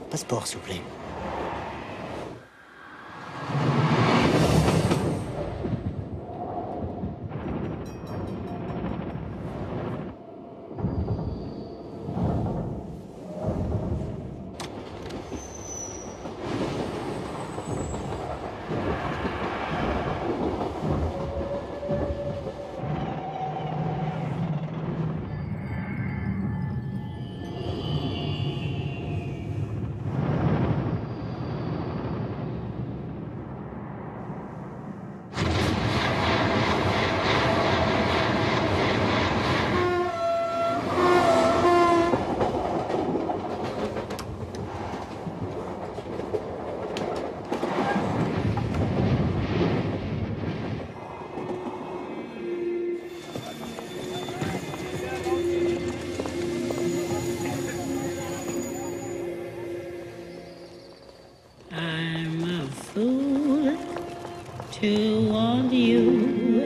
Passeport, s'il vous plaît. To want you,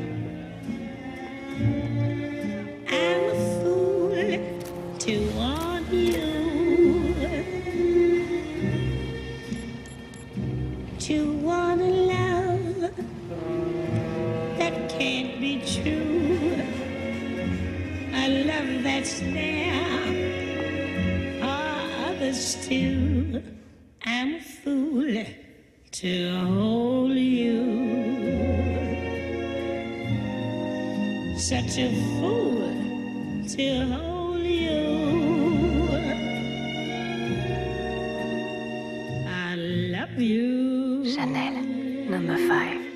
I'm a fool to want you, to want a love that can't be true, a love that's there for others too. I'm a fool to hold you, such a fool to hold you. I love you. Chanel, number 5.